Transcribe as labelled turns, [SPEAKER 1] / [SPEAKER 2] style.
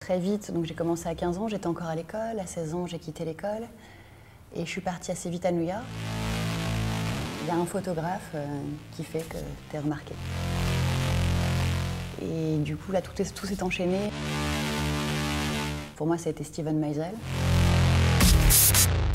[SPEAKER 1] Très vite, donc j'ai commencé à 15 ans, j'étais encore à l'école. À 16 ans, j'ai quitté l'école. Et je suis partie assez vite à New York. Il y a un photographe qui fait que t'es remarqué. Et du coup, là, tout s'est enchaîné. Pour moi, ça a été Steven Meisel.